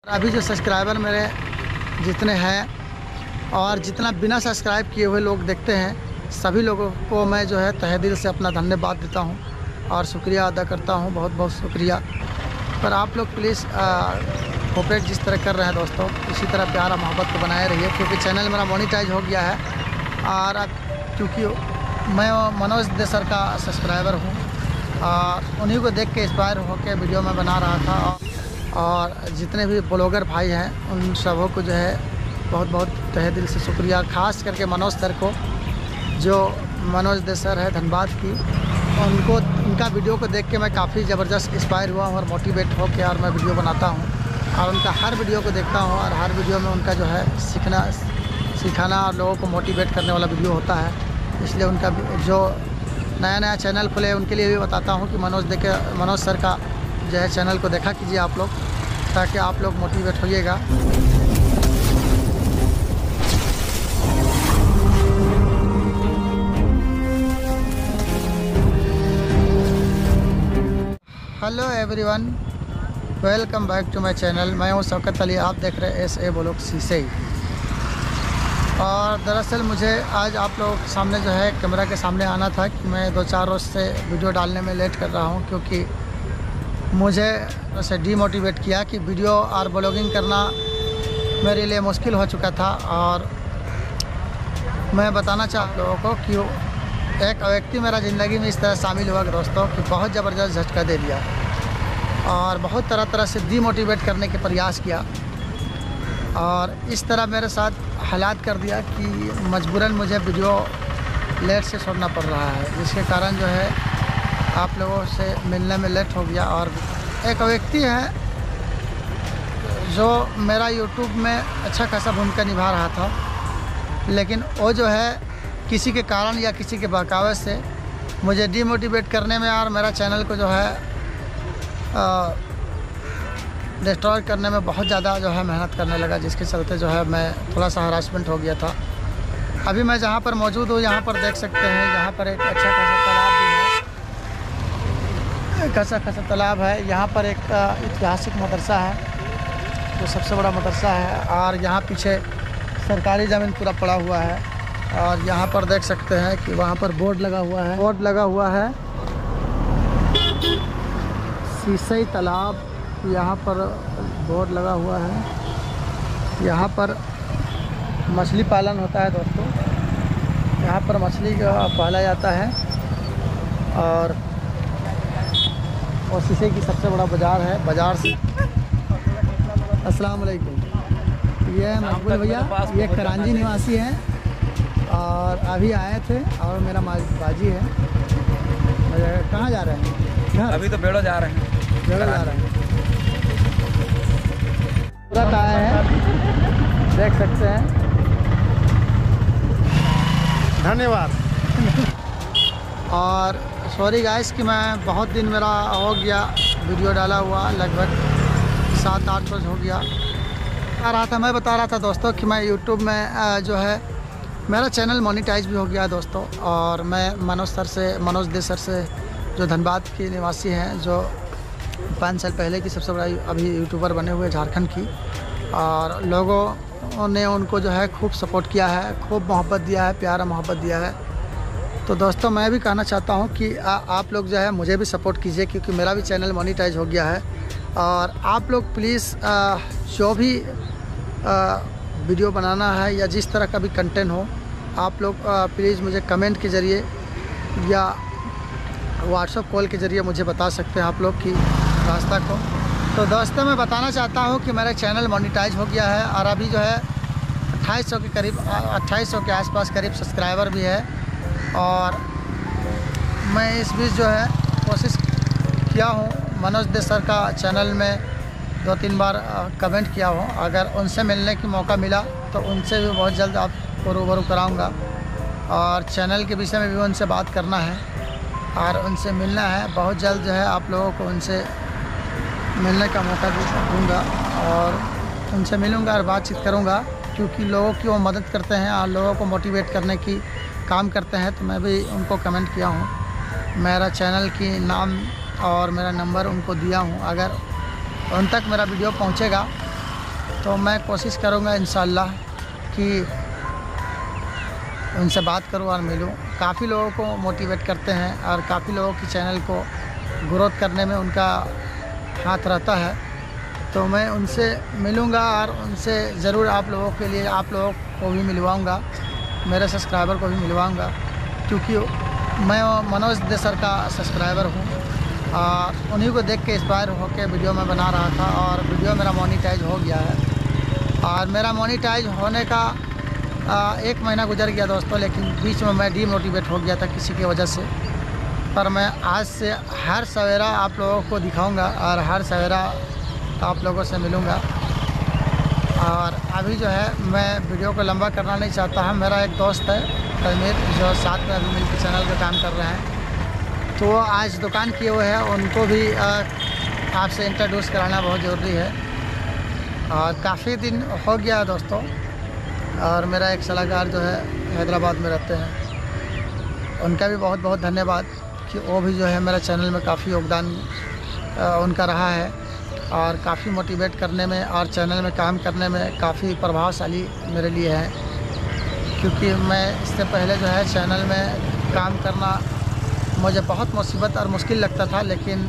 अभी जो सब्सक्राइबर मेरे जितने हैं और जितना बिना सब्सक्राइब किए हुए लोग देखते हैं, सभी लोगों को मैं जो है तहे दिल से अपना धन्यवाद देता हूं और शुक्रिया अदा करता हूं। बहुत बहुत शुक्रिया। पर आप लोग प्लीज़ कोऑपरेट जिस तरह कर रहे हैं दोस्तों, इसी तरह प्यार मोहब्बत को बनाए रहिए, क्योंकि चैनल मेरा मोनेटाइज हो गया है। और क्योंकि मैं मनोज देसर का सब्सक्राइबर हूँ और उन्हीं को देख के इंस्पायर होकर वीडियो में बना रहा था। और जितने भी ब्लॉगर भाई हैं उन सबों को जो है बहुत बहुत तहे दिल से शुक्रिया। खास करके मनोज सर को, जो मनोज देसर है धनबाद की, उनका वीडियो को देख के मैं काफ़ी ज़बरदस्त इंस्पायर हुआ हूँ और मोटिवेट हो के और मैं वीडियो बनाता हूँ और उनका हर वीडियो को देखता हूँ और हर वीडियो में उनका जो है सिखाना और लोगों को मोटिवेट करने वाला वीडियो होता है। इसलिए उनका जो नया चैनल खुले उनके लिए भी बताता हूँ कि मनोज सर का जो है चैनल को देखा कीजिए आप लोग, ताकि आप लोग मोटिवेट होइएगा। Hello everyone, welcome back to my channel. मैं हूं शौकत अली, आप देख रहे हैं SA ब्लॉग सीसे। और दरअसल मुझे आज आप लोगों के सामने जो है कैमरा के सामने आना था कि मैं 2-4 रोज़ से वीडियो डालने में लेट कर रहा हूं, क्योंकि मुझे उसे डीमोटिवेट किया कि वीडियो और ब्लॉगिंग करना मेरे लिए मुश्किल हो चुका था। और मैं बताना चाहता लोगों को कि एक व्यक्ति मेरा ज़िंदगी में इस तरह शामिल हुआ दोस्तों कि बहुत ज़बरदस्त झटका दे दिया और बहुत तरह से डीमोटिवेट करने के प्रयास किया और इस तरह मेरे साथ हालात कर दिया कि मजबूरन मुझे वीडियो लेट से छोड़ना पड़ रहा है, जिसके कारण जो है आप लोगों से मिलने में लेट हो गया। और एक व्यक्ति है जो मेरा YouTube में अच्छा खासा भूमिका निभा रहा था, लेकिन वो जो है किसी के कारण या किसी के बहकावे से मुझे डीमोटिवेट करने में और मेरा चैनल को जो है डिस्ट्रॉय करने में बहुत ज़्यादा जो है मेहनत करने लगा, जिसके चलते जो है मैं थोड़ा सा हरासमेंट हो गया था। अभी मैं जहाँ पर मौजूद हूँ यहाँ पर देख सकते हैं, यहाँ पर एक अच्छा खासा तालाब भी है, एक अच्छा खासा तालाब है। यहाँ पर एक ऐतिहासिक मदरसा है जो सबसे बड़ा मदरसा है और यहाँ पीछे सरकारी ज़मीन पूरा पड़ा हुआ है। और यहाँ पर देख सकते हैं कि वहाँ पर बोर्ड लगा हुआ है सीसे तालाब, यहाँ पर बोर्ड लगा हुआ है। यहाँ पर मछली पालन होता है दोस्तों, यहाँ पर मछली पाला जाता है। और सीसे की सबसे बड़ा बाज़ार है। बाज़ार से अस्सलाम वालेकुम, ये मकबूल भैया, ये करांजी निवासी हैं और अभी आए थे और मेरा बाजी है। कहाँ जा रहे हैं? घर? अभी तो बेड़ो जा रहे हैं। तुरंत आए हैं, देख सकते हैं। धन्यवाद। और सॉरी गाइस कि मैं बहुत दिन मेरा हो गया वीडियो डाला हुआ, लगभग 7-8 रोज़ हो गया। मैं बता रहा था दोस्तों कि मैं YouTube में जो है मेरा चैनल मोनेटाइज भी हो गया दोस्तों। और मैं मनोज देसर से, जो धनबाद के निवासी हैं, जो 5 साल पहले की सबसे बड़ा अभी यूट्यूबर बने हुए झारखंड की, और लोगों ने उनको जो है खूब सपोर्ट किया है, खूब मोहब्बत दिया है, प्यारा मोहब्बत दिया है। तो दोस्तों मैं भी कहना चाहता हूं कि आप लोग जो है मुझे भी सपोर्ट कीजिए, क्योंकि मेरा भी चैनल मोनेटाइज हो गया है। और आप लोग प्लीज़ जो भी वीडियो बनाना है या जिस तरह का भी कंटेंट हो, आप लोग प्लीज़ मुझे कमेंट के ज़रिए या व्हाट्सएप कॉल के ज़रिए मुझे बता सकते हैं आप लोग की रास्ता को। तो दोस्तों मैं बताना चाहता हूं कि मेरा चैनल मोनेटाइज हो गया है और अभी जो है 2800 के करीब, 2800 के आसपास करीब सब्सक्राइबर भी है। और मैं इस बीच जो है कोशिश किया हूं, मनोज देसर का चैनल में 2-3 बार कमेंट किया हूं। अगर उनसे मिलने की मौका मिला तो उनसे भी बहुत जल्द आपको रूबरू कराऊँगा और चैनल के विषय में भी उनसे बात करना है और उनसे मिलना है। बहुत जल्द जो है आप लोगों को उनसे मिलने का मौका दूँगा और उनसे मिलूँगा और बातचीत करूँगा, क्योंकि लोगों की वो मदद करते हैं और लोगों को मोटिवेट करने की काम करते हैं। तो मैं भी उनको कमेंट किया हूँ, मेरा चैनल की नाम और मेरा नंबर उनको दिया हूँ। अगर उन तक मेरा वीडियो पहुँचेगा तो मैं कोशिश करूँगा इंशाल्लाह कि उनसे बात करूँ और मिलूँ। काफ़ी लोगों को मोटिवेट करते हैं और काफ़ी लोगों की चैनल को ग्रोथ करने में उनका हाथ रहता है। तो मैं उनसे मिलूँगा और उनसे ज़रूर आप लोगों के लिए, आप लोगों को भी मिलवाऊँगा, मेरे सब्सक्राइबर को भी मिलवाऊँगा, क्योंकि मैं मनोज देसर का सब्सक्राइबर हूँ और उन्हीं को देख के इंस्पायर होकर वीडियो में बना रहा था और वीडियो मेरा मोनेटाइज हो गया है। और मेरा मोनेटाइज होने का 1 महीना गुजर गया दोस्तों, लेकिन बीच में मैं डीमोटिवेट हो गया था किसी की वजह से। पर मैं आज से हर सवेरा आप लोगों को दिखाऊंगा और हर सवेरा आप लोगों से मिलूंगा। और अभी जो है मैं वीडियो को लंबा करना नहीं चाहता हूं। मेरा एक दोस्त है तनवीर, जो साथ में अभी मिलकर चैनल का काम कर रहे हैं, तो वो आज दुकान किए हुए हैं, उनको भी आपसे इंट्रोड्यूस कराना बहुत ज़रूरी है। और काफ़ी दिन हो गया है दोस्तों। और मेरा एक सलाहकार जो है हैदराबाद में रहते हैं, उनका भी बहुत बहुत धन्यवाद कि वो भी जो है मेरे चैनल में काफ़ी योगदान उनका रहा है और काफ़ी मोटिवेट करने में और चैनल में काम करने में काफ़ी प्रभावशाली मेरे लिए है। क्योंकि मैं इससे पहले जो है चैनल में काम करना मुझे बहुत मुसीबत और मुश्किल लगता था, लेकिन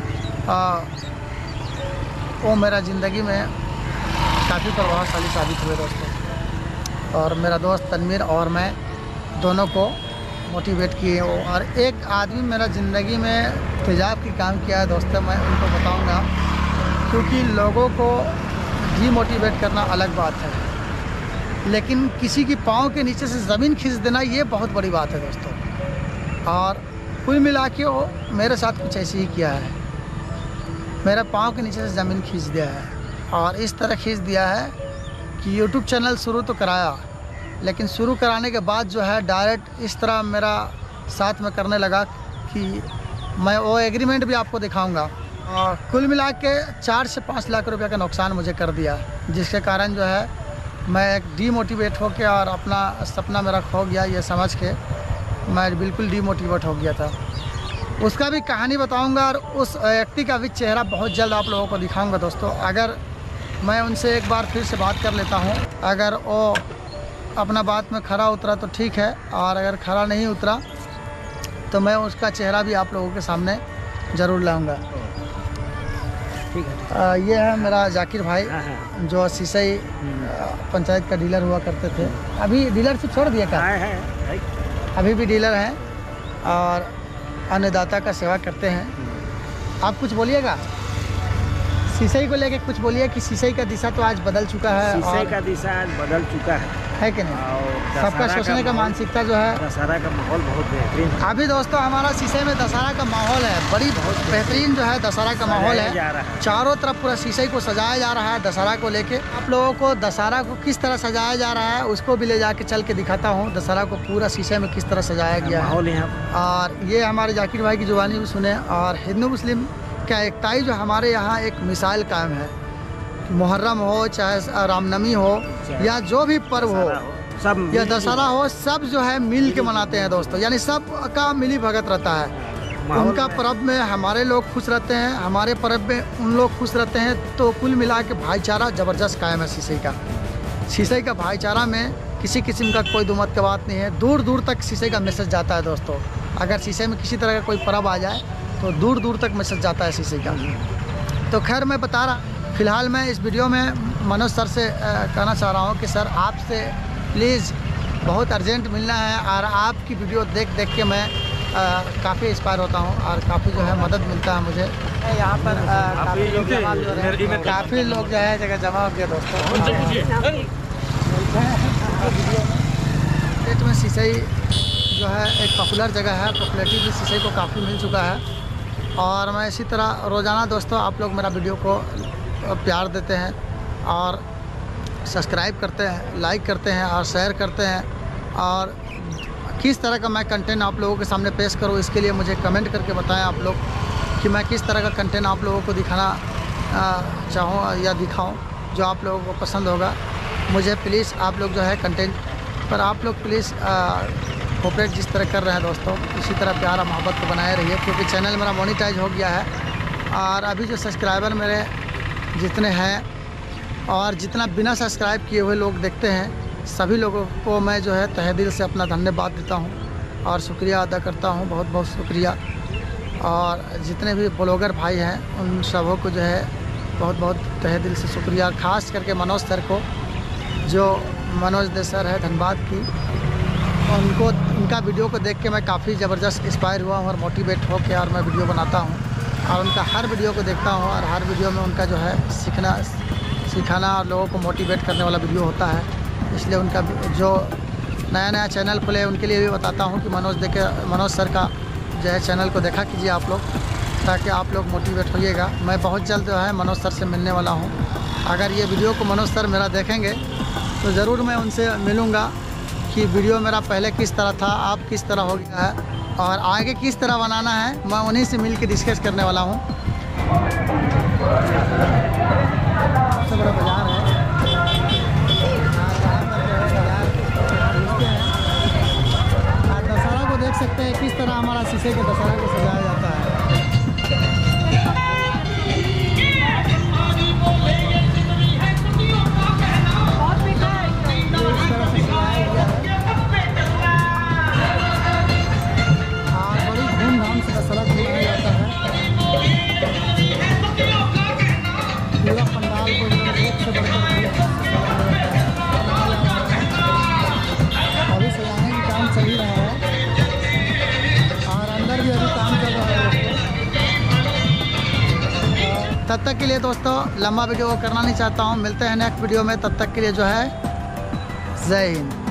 वो मेरा ज़िंदगी में काफ़ी प्रभावशाली साबित हुए दोस्तों। और मेरा दोस्त तनवीर और मैं दोनों को मोटिवेट किए हो। और एक आदमी मेरा ज़िंदगी में तेजाब की काम किया है दोस्तों, मैं उनको बताऊंगा, क्योंकि लोगों को डीमोटिवेट करना अलग बात है, लेकिन किसी की पाँव के नीचे से ज़मीन खींच देना ये बहुत बड़ी बात है दोस्तों। और कुल मिला के वो मेरे साथ कुछ ऐसे ही किया है, मेरे पाँव के नीचे से ज़मीन खींच दिया है। और इस तरह खींच दिया है कि यूट्यूब चैनल शुरू तो कराया, लेकिन शुरू कराने के बाद जो है डायरेक्ट इस तरह मेरा साथ में करने लगा कि मैं वो एग्रीमेंट भी आपको दिखाऊंगा। और कुल मिला के 4 से 5 लाख रुपए का नुकसान मुझे कर दिया, जिसके कारण जो है मैं एक डीमोटिवेट हो के और अपना सपना मेरा खो गया, ये समझ के मैं बिल्कुल डीमोटिवेट हो गया था। उसका भी कहानी बताऊँगा और उस व्यक्ति का भी चेहरा बहुत जल्द आप लोगों को दिखाऊँगा दोस्तों। अगर मैं उनसे एक बार फिर से बात कर लेता हूँ, अगर वो अपना बात में खरा उतरा तो ठीक है, और अगर खरा नहीं उतरा तो मैं उसका चेहरा भी आप लोगों के सामने ज़रूर लाऊंगा। ठीक है। ये है मेरा जाकिर भाई, जो सिसई पंचायत का डीलर हुआ करते थे। अभी डीलरशिप छोड़ दिया क्या? अभी भी डीलर हैं और अन्नदाता का सेवा करते हैं। आप कुछ बोलिएगा सिसई को लेके, कुछ बोलिए कि सिसई का दिशा तो आज बदल चुका है। सिसई का दिशा आज बदल चुका है कि नहीं? सबका सोचने का मानसिकता जो है, दशहरा का माहौल बहुत बेहतरीन है। अभी दोस्तों हमारा सिसई में दशहरा का माहौल है, बड़ी बहुत बेहतरीन जो है दशहरा का माहौल है। चारों तरफ पूरा सिसई को सजाया जा रहा है दशहरा को लेके। आप लोगों को दशहरा को किस तरह सजाया जा रहा है उसको भी ले जाके चल के दिखाता हूँ, दशहरा को पूरा सिसई में किस तरह सजाया गया है। और ये हमारे जाकिर भाई की जुबानी भी सुने। और हिंदू मुस्लिम का एकताई जो हमारे यहाँ एक मिसाल कायम है, मुहर्रम हो चाहे रामनवमी हो या जो भी पर्व हो या दशहरा हो, सब जो है मिल के मनाते हैं दोस्तों। यानी सब का मिली भगत रहता है। उनका पर्व में हमारे लोग खुश रहते हैं, हमारे पर्व में उन लोग खुश रहते हैं। तो कुल मिला के भाईचारा ज़बरदस्त कायम है सिसई का। सिसई का भाईचारा में किसी किस्म का कोई दुमत की बात नहीं है। दूर दूर तक सिसई का मैसेज जाता है दोस्तों। अगर सिसई में किसी तरह का कोई पर्व आ जाए तो दूर दूर तक मैसेज जाता है सिसई का। तो खैर मैं बता रहा, फ़िलहाल मैं इस वीडियो में मनोज सर से कहना चाह रहा हूँ कि सर आपसे प्लीज़ बहुत अर्जेंट मिलना है। और आपकी वीडियो देख देख के मैं काफ़ी इंस्पायर होता हूँ और काफ़ी जो है मदद मिलता है मुझे। यहाँ पर काफ़ी लोग जो है जगह जमा हो गया दोस्तों। डेट में सिसई जो है एक पॉपुलर जगह है, पॉपुलरिटी भी सिसई को काफ़ी मिल चुका है। और मैं इसी तरह रोज़ाना दोस्तों आप लोग मेरा वीडियो को प्यार देते हैं और सब्सक्राइब करते हैं, लाइक करते हैं और शेयर करते हैं। और किस तरह का मैं कंटेंट आप लोगों के सामने पेश करूं, इसके लिए मुझे कमेंट करके बताएं आप लोग कि मैं किस तरह का कंटेंट आप लोगों को दिखाना चाहूँ या दिखाऊं, जो आप लोगों को पसंद होगा। मुझे प्लीज़ आप लोग जो है कंटेंट पर आप लोग प्लीज़ कोऑपरेट जिस तरह कर रहे हैं दोस्तों, इसी तरह प्यार और मोहब्बत को बनाए रहिए। क्योंकि चैनल मेरा मोनेटाइज हो गया है और अभी जो सब्सक्राइबर मेरे जितने हैं और जितना बिना सब्सक्राइब किए हुए लोग देखते हैं सभी लोगों को मैं जो है तहे दिल से अपना धन्यवाद देता हूँ और शुक्रिया अदा करता हूँ, बहुत बहुत शुक्रिया। और जितने भी ब्लॉगर भाई हैं उन सबों को जो है बहुत बहुत तहे दिल से शुक्रिया। ख़ास करके मनोज सर को, जो मनोज दे सर है धनबाद की, उनको उनका वीडियो को देख के मैं काफ़ी ज़बरदस्त इंस्पायर हुआ हूँ और मोटिवेट हो के और मैं वीडियो बनाता हूँ और उनका हर वीडियो को देखता हूँ और हर वीडियो में उनका जो है सिखाना और लोगों को मोटिवेट करने वाला वीडियो होता है। इसलिए उनका जो नया चैनल खुले उनके लिए भी बताता हूँ कि मनोज सर का जो है चैनल को देखा कीजिए आप लोग, ताकि आप लोग मोटिवेट होइएगा। मैं बहुत जल्द जो है मनोज सर से मिलने वाला हूँ। अगर ये वीडियो को मनोज सर मेरा देखेंगे तो ज़रूर मैं उनसे मिलूँगा कि वीडियो मेरा पहले किस तरह था, अब किस तरह हो गया है और आगे किस तरह बनाना है। मैं उन्हीं से मिल के डिस्कस करने वाला हूँ। सबसे बड़ा बाज़ार है और दशहरा को देख सकते हैं किस तरह हमारा शीशे के दशहरा को सजाया जाता है। पूरा पंडाल को एक से बढ़कर अभी सजाने का काम चल ही रहा है और अंदर भी अभी काम चल रहा है। तब तक के लिए दोस्तों लंबा वीडियो करना नहीं चाहता हूँ। मिलते हैं नेक्स्ट वीडियो में, तब तक के लिए जो है जय हिंद।